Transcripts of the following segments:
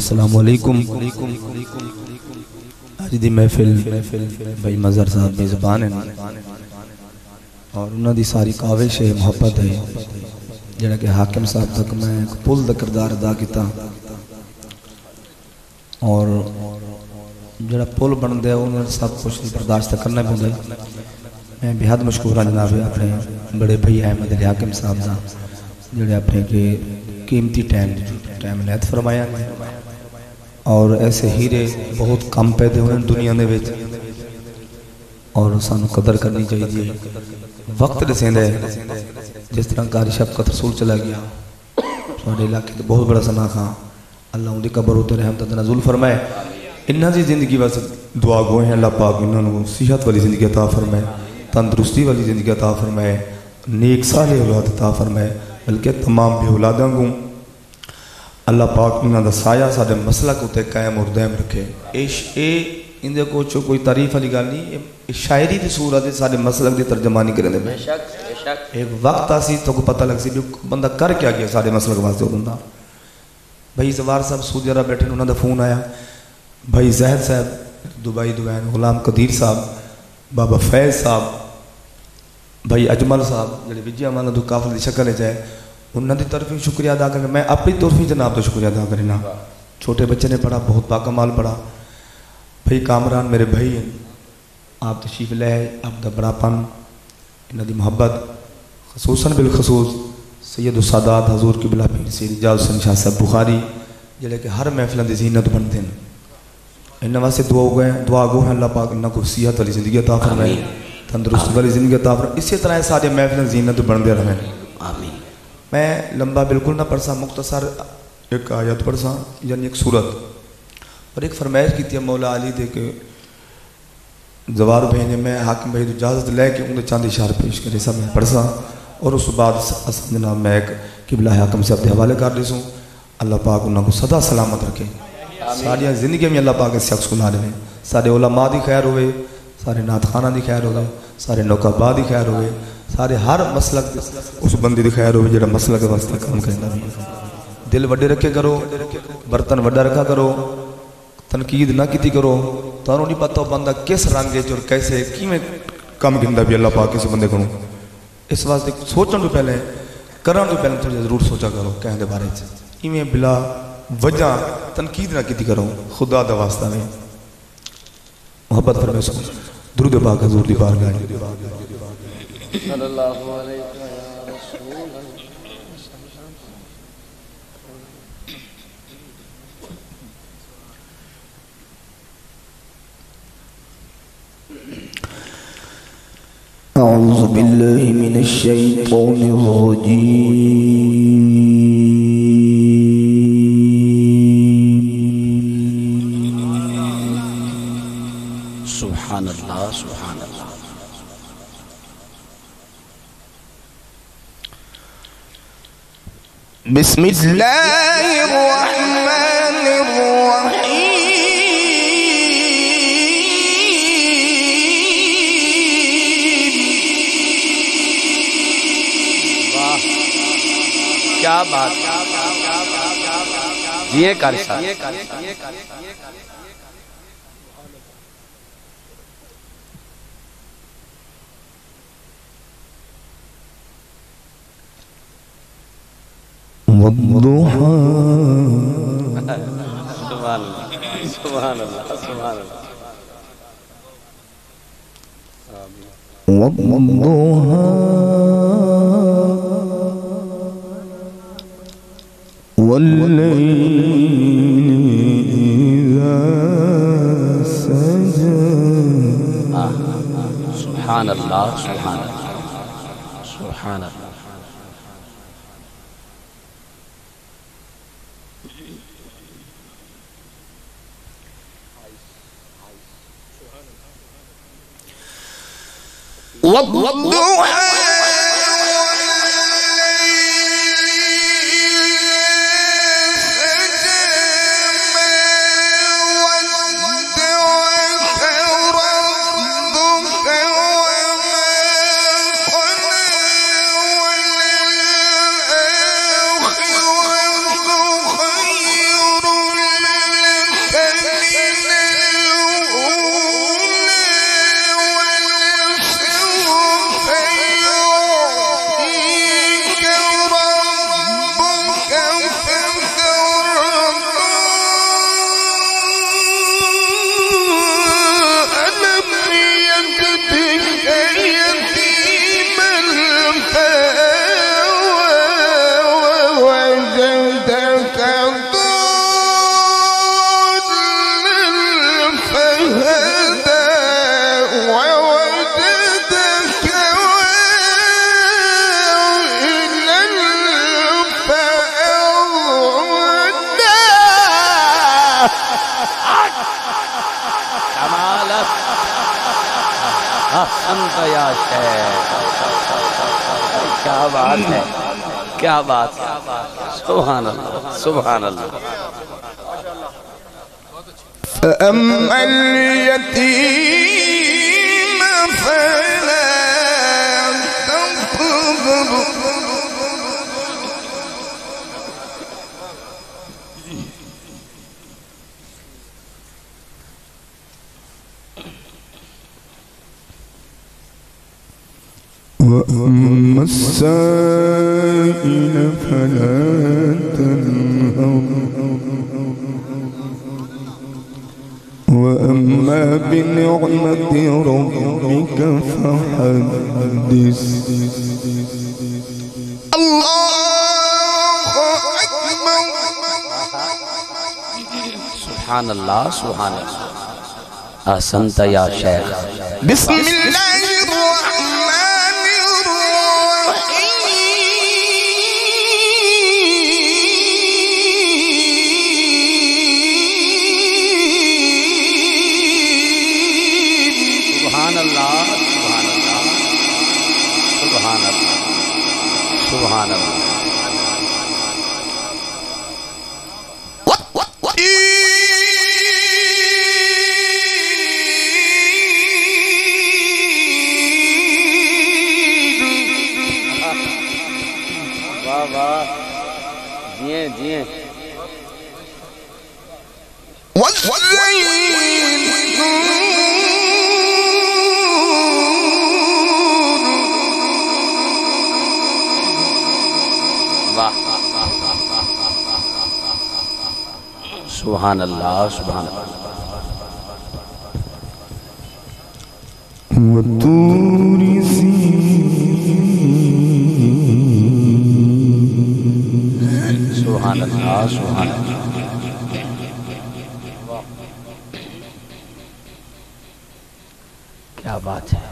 السلام علیکم. آج دی محفل بھائی مظہر صاحب میزبان ہیں اور انہوں دی ساری کاوش ہے محبت ہے جڑا کہ حاکم صاحب تک میں ایک پل دا کردار ادا کیتا اور جڑا پل بن دیا انہوں نے سب کچھ برداشت کرنا بھی ہے. میں بہت مشکور ہوں جناب اپنے بڑے بھائی احمد علی حاکم صاحب دا جڑے اپنے کے قیمتی ٹائم نیت فرمایا اور ایسے ہیرے بہت کم پیدے ہوئے ہیں دنیا میں اور سانو قدر کرنی چاہیے. وقت رسیند ہے جس طرح کاری شفقت رسول چلا گیا سوڑے علاقے کے بہت بڑا سنا خان اللہ ان کی قبر ہوتے رحمت نزول فرمائے. انہاں دی زندگی واسے دعا گوئے ہیں اللہ پاک انہوں نے صحت والی زندگی عطا فرمائے, تندرستی والی زندگی عطا فرمائے, نیک صالح اولاد عطا فرمائے, بلکہ تمام بے اولاداں کو اللہ پاک انہاں دا سایہ سارے مسلک ہوتے قائم اور دائم رکھے. اندے کو چو کوئی تعریف والی گال نہیں, شاعری دی صورت ہے سارے مسلک دی ترجمانی کرنے میں ایک وقت آسی تو کو پتہ لگ سی بندہ کر کیا گیا سارے مسلک واسطے بندہ. بھائی زوار صاحب سعودی عرب بیٹھے انہوں دا فون آیا, بھائی زہد صاحب دبئی دوین, غلام قدیر صاحب, بابا فیض صاحب, بھائی اجمل صاحب جڑے وجہ مانا دو کافل دی شکل ہے جائے انہوں دی طرف شکریہ ادا کریں. میں اپنی طرف جناب تو شکریہ ادا کرنا. چھوٹے بچے نے پڑھا, بہت باکمال پڑھا. بھائی کامران میرے بھائی ہیں, آپ تشریف لے آپ دا بڑا پن انہوں دی محبت خصوصاً بالخصوص سید السادات حضور کی بلا پیر سید اجاز حسین شاہ صاحب بخاری جلے کہ ہر محفلوں دی زینت بنتے ہیں. انہوں واسے دعا گو ہیں اللہ پاک انہوں کو صحت والی زندگی عطا فرمائے, تندرست والی زندگی عطا فرمائے. اسی طرح سارے محفلیں زینت بندے رہیں. آمین. میں لمبا بالکل نہ پڑھسا, مختصر ایک آیت پڑھسا یعنی ایک صورت اور ایک فرمائش کی تھی مولا علی دے کے زوار بھیجے. میں حاکم بھائی اجازت لے کے انہیں چاند اشار پیش کرے سب میں پڑھسا اور اس بعد جناب میں ایک قبلہ حاکم سے اپنے حوالے کر دیسوں. اللہ پاک انہوں کو صدا سلامت رکھے, ساری زندگی میں اللہ پاک اس شخص کو نہ رہے, سارے علماء دی خیر ہوئے, سارے نعت خانہ دی خیر ہوئے, سارے نوکابہ دی خیر ہوئے, سارے ہر مسلک اس بندی دی خیر ہوئے جڑا مسلک واسطے کام کرنا بھی. دل وڈے رکھے کرو, برتن وڈا رکھا کرو, تنقید نہ کیتی کرو. تو انہوں نہیں پتہ بندہ کس رنگے اور کیسے کی میں کام گندہ بھی اللہ پاک کسی بندے کروں. اس واسطے سوچن تو پہلے کرن تو پہلے تھوڑی ضرور سوچا کرو کہنے دے بارے سے میں بلا وجہ تنقید نہ کیتی کرو. خدا دا واسطہ میں محبت فرمائے سو درود پاک حضور دی بارگاہ صلی اللہ علیہ رسول اعوذ باللہ من الشیطان الرجیم. سبحان اللہ سبحان اللہ. بسم اللہ الرحمن الرحیم. کیا بات یہ کر ساتھ والضحى سبحان اللہ سبحان اللہ سبحان اللہ. والضحى والليل إذا سجى. سبحان اللہ سبحان اللہ سبحان اللہ. والضحى احسنت یا شیخ، کیا بات ہے، کیا بات ہے، سبحان اللہ سبحان اللہ۔ فأما اليتيم فلا تقهر وأما السائل فلا تنهر وأما بنعمة ربك فحدث الله أكبر سبحان اللہ سبحان اللہ، احسنت یا شیخ۔ بسم الله الرحمن الرحيم سبحان اللہ سبحان اللہ سبحان اللہ سبحان اللہ۔ واہ واہ، جیئیں جیئیں۔ واہ سبحان اللہ سبحان اللہ۔ وطور سبحان اللہ سبحان اللہ۔ کیا بات ہے،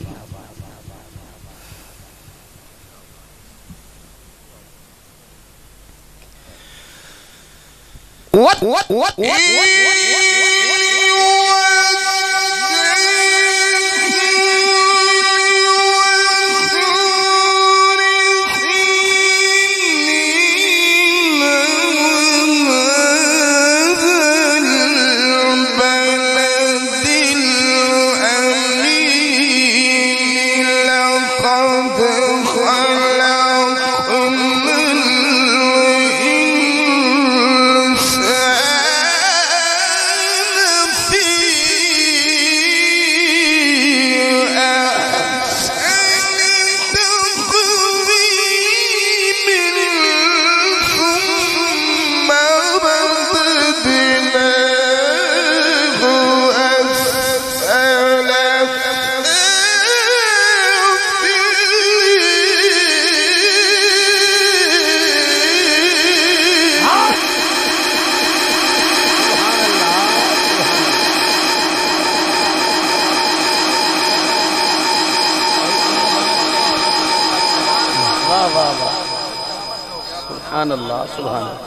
سبحان اللہ سبحان اللہ۔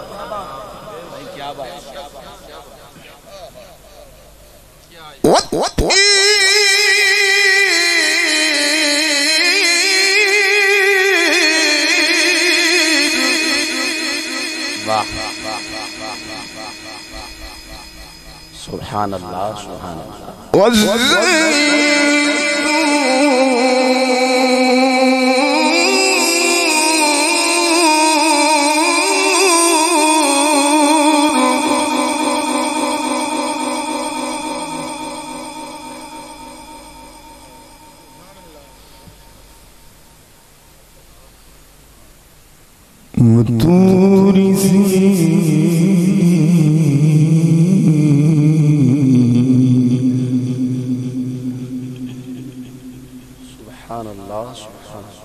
واہ سبحان اللہ سبحان اللہ۔ وطور سبحان اللہ سبحان اللہ۔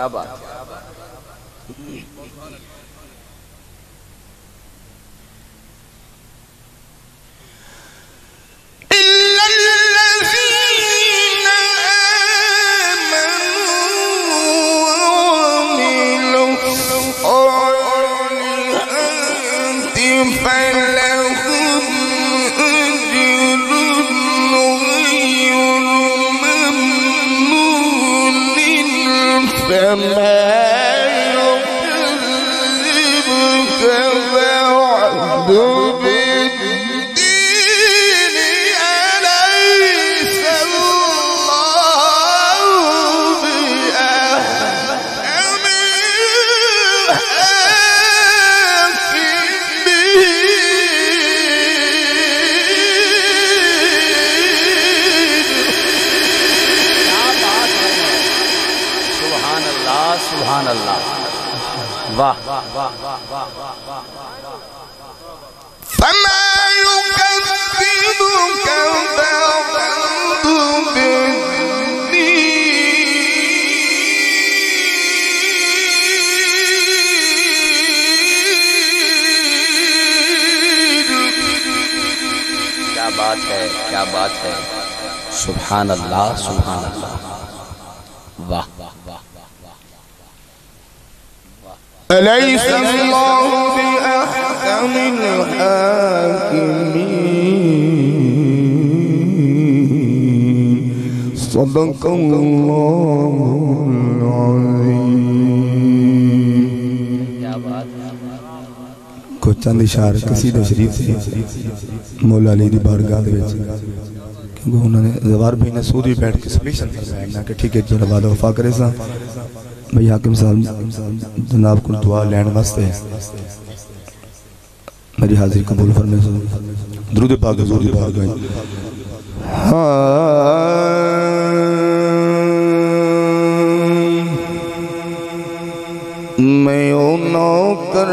کیا بات ہے سبحان اللہ واہ فما يكذبك بعد بالدين کیا بات ہے کیا بات ہے سبحان اللہ سبحان اللہ واہ أليس الله بأحكم الحاكمين صدق الله العظيم کو چند اشار قصیدہ شریف سے مولا علی دی بارگاہ دے وچ کیونکہ انہوں نے زوار بھی نے سود بھی بیٹھ کے سبمیشن کروایا میں کہ ٹھیک ہے جو وعدہ وفا کرے سا بھئی حاکم صاحب جناب کو دعا لین واسطے میری حاضری قبول فرمائے سو درود پاک حضور دی بارگاہ میں او نوکر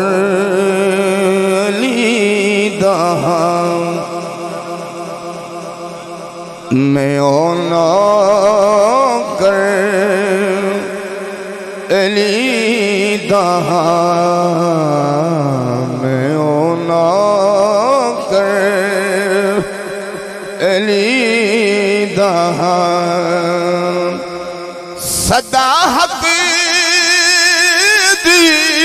علی دہاں میں او نوکر علی دہاں میں او نوکر علی دہاں صدا حق دی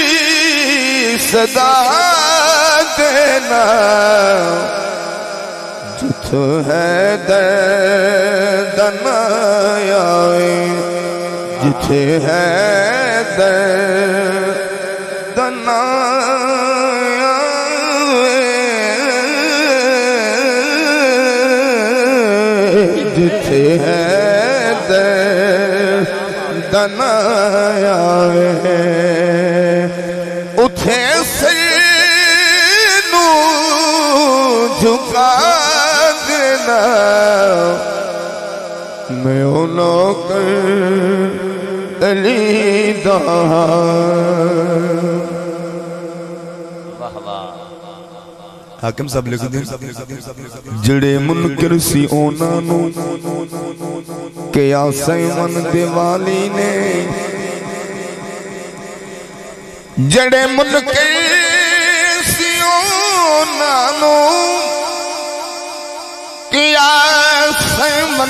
صدا دینا جت ہے دردن آئے جت ہے دردن آئے جت ہے دردن آئے اٹھے سے نو جھکا دینا میں او نوکر علی دہاں حاکم صاحب لکھ دیں جڑے منکر سی اونا نو کیا سیمن دیوالی نے جڑے منکر سی اونا نو کیا سیمن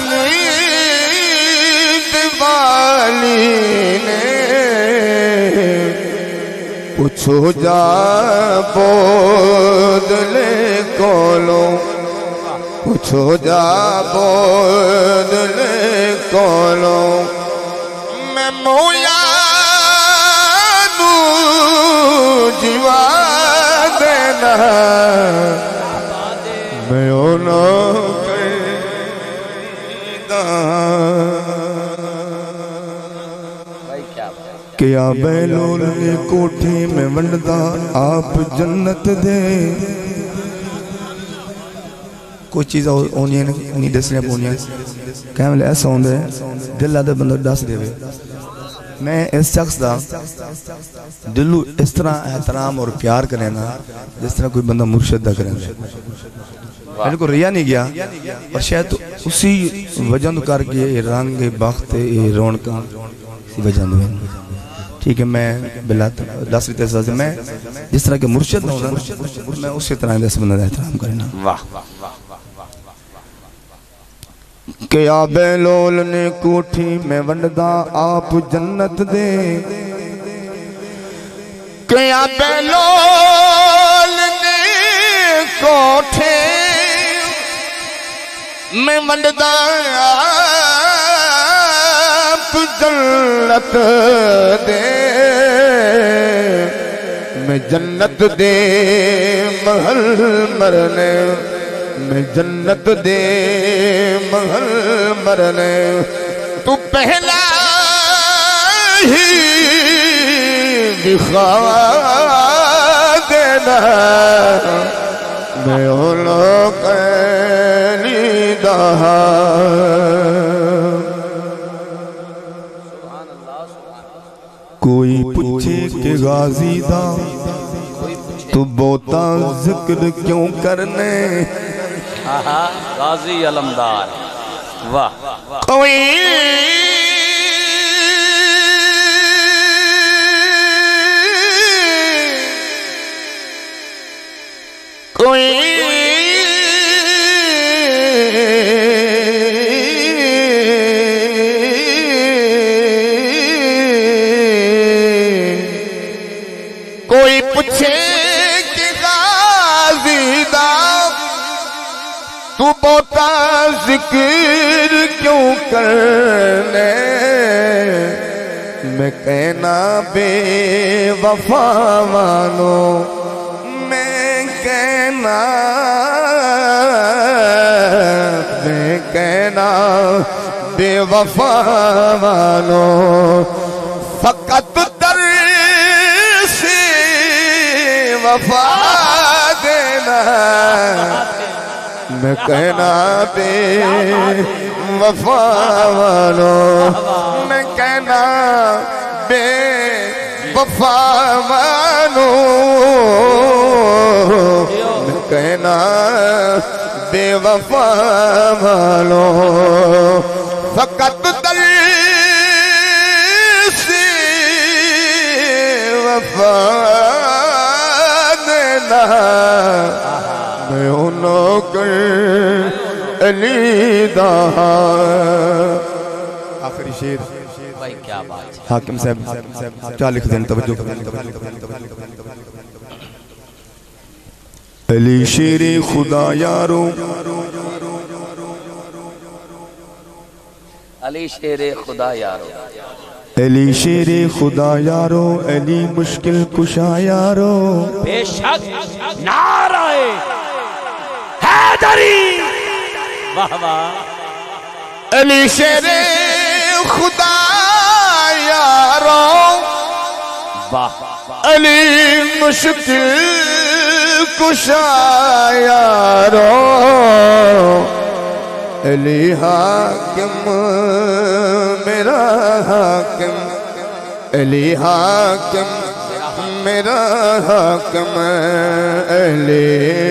دیوالی نے پوچھو جا بودلے کولو پوچھو جا بودلے کولو میں مویا نو جیوا دینا میں اونا کیا بیلول نے کوٹھی میں ونڈا آپ جنت دے کوئی چیز ہونی ہے نہیں دسنے پونی ہے کہنے لئے ایسا ہوندے دل آدھے بندر دس دے وے میں اس شخص دا دلو اس طرح احترام اور پیار کریں نا جس طرح کوئی بندہ مرشد دا کریں میرے کو ریا نہیں گیا اور شاید اسی وجہ کر کے رنگ بخت رونکاں اسی وجہ ٹھیک ہے میں بلا دس ریتے سے میں جس طرح کے مرشد نہ ہونا میں اسی طرح دس بندہ احترام کرنا واہ کہ آبے لول نے کوٹھی میں ونڈدا آپ جنت دے کہ آبے لول نے کوٹھی میں ونڈدا آپ جنت دے میں جنت دے محل مرنے میں جنت دے محل مرنے تو پہلا ہی دکھا دینا میں اولو کلی دہا کوئی پوچھے کہ غازی دا تو بوتا ذکر کیوں کرنے غازی علمدار واہ کوئی کوئی پوچھے کہ غازی دا تو بوتا ذکر کیوں کرنے میں کہنا بے وفا مانو میں کہنا بے وفا مانو فقط در سے وفا دینا میں کہنا بے وفا مانو میں کہنا بے وفا مانو میں کہنا بے وفا مانو فقط دل سے وفا دینا میں انہوں کر علی دہا آخری شیر بھائی کیا بات ہے حاکم صاحب کیا لکھ دیں توجہ علی شیر خدا یارو علی شیر خدا یارو علی شیر خدا یارو علی مشکل کشا یارو بے شک نعرہ حیدری واہ واہ علی شیر خدا یارو واہ علی مشکل کشا یارو علی حاکم میرا حاکم علی حاکم میرا حاکم علی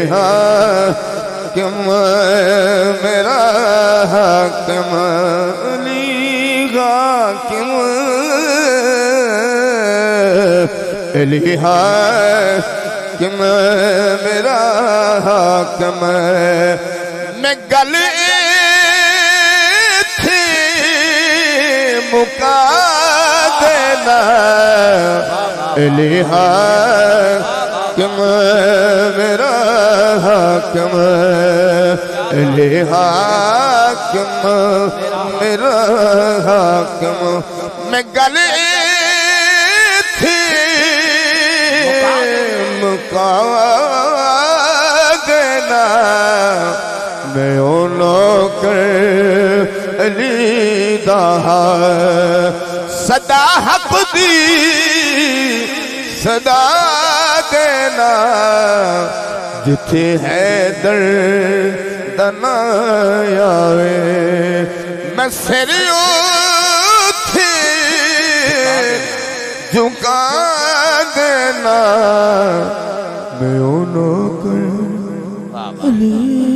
حاکم میرا حاکم علی حاکم علی حاکم میرا حاکم میں گلے تھی مکا دینا علی حاکم میرا حاکم علی حاکم میرا حاکم میں گلے تھی مکا دینا میں انہوں کر علی دہا صدا حق دی صدا دینا جتھے ہے دردنا یاوے میں سر اٹھے جھکا دینا میں انہوں کر علی